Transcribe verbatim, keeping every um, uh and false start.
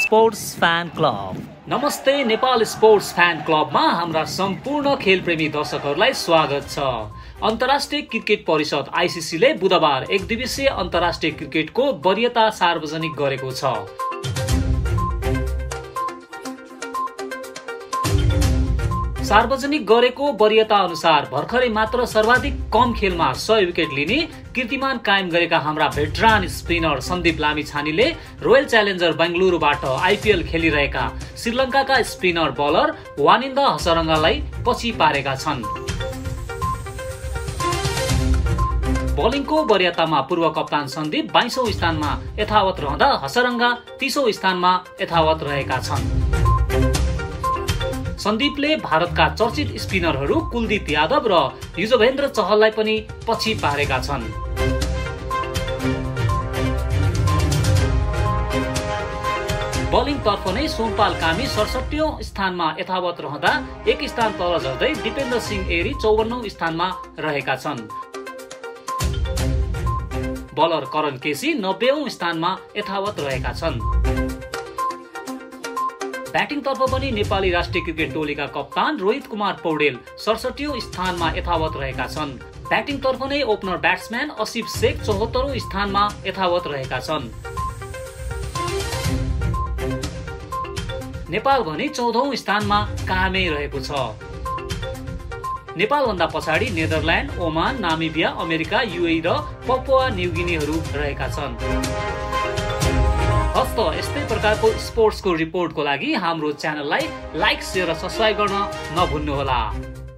Sports fan club. नमस्ते Nepal sports fan क्लबमा हाम्रा सम्पूर्ण खेलप्रेमी दर्शकहरूलाई स्वागत छ। अन्तर्राष्ट्रिय क्रिकेट परिषद आईसीसी ले बुधबार एक दिवसीय अन्तर्राष्ट्रिय क्रिकेटको वरियता सार्वजनिक गरेको छ। सार्वजनिक गरेको वरियता अनुसार भर्खरै मात्र सर्वाधिक कम खेलमा सय विकेट लिने कीर्तिमान कायम गरेका हाम्रा भेटरान स्पिनर सन्दीप लामिछानेले रोयल च्यालेन्जर बेंगलुरुबाट आईपीएल खेलिरहेका श्रीलङ्काका स्पिनर बलर वानिन्दा हसरङ्गालाई पछि पारेका छन्। बलिङको वरियतामा पूर्व कप्तान सन्दीप बाइसौं स्थानमा यथावत रहँदा हसरङ्गा तीसौं स्थानमा यथावत रहेका छन्। सन्दीपले भारतका चर्चित स्पिनरहरू कुलदीप यादव र युजवेन्द्र चहललाई पनि पछि पारेका छन्। बलिङ तर्फ नै सोमपाल कामी सडसठीऔं स्थानमा यथावत रहँदा एक स्थान तल झर्दै दिपेन्द्र सिंह एरी चौवन्नौं स्थानमा रहेका छन्। बलर करण केसी नब्बेऔं स्थानमा यथावत रहेका छन्। ब्याटिङ तर्फ पनि नेपाली राष्ट्रिय क्रिकेट टोलीका कप्तान रोहित कुमार पौडेल सडसठीऔं स्थानमा यथावत रहेका छन्। ब्याटिङ तर्फ नै ओपनर ब्याट्सम्यान असिफ शेख चौहत्तरौं स्थानमा यथावत रहेका छन्। नेपाल भने चौधौं स्थानमा कायमै रहेको छ। नेपालभन्दा पछाडि Netherland, Oman, Namibia, America, UAE र पपुवा न्युगिनीहरू रहेका छन्। हस्त यस्तै प्रकारको स्पोर्ट्सको रिपोर्टको लागि हाम्रो च्यानललाई लाइक, शेयर र सब्स्क्राइब गर्न नभुल्नुहोला।